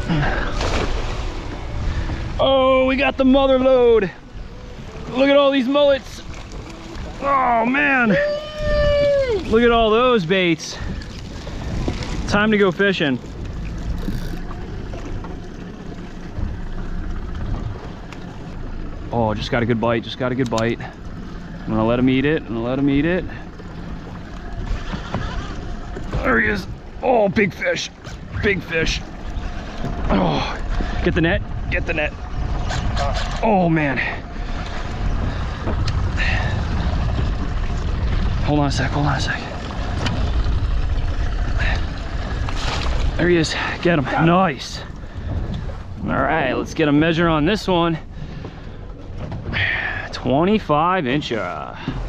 Oh, we got the mother load. Look at all these mullets. Oh man, look at all those baits. Time to go fishing. Oh, just got a good bite, just got a good bite. I'm gonna let him eat it, I'm gonna let him eat it. There he is. Oh, big fish, big fish. Oh, get the net, get the net. Oh man. Hold on a sec, hold on a sec. There he is, get him, nice. All right, let's get a measure on this one. 25 incher.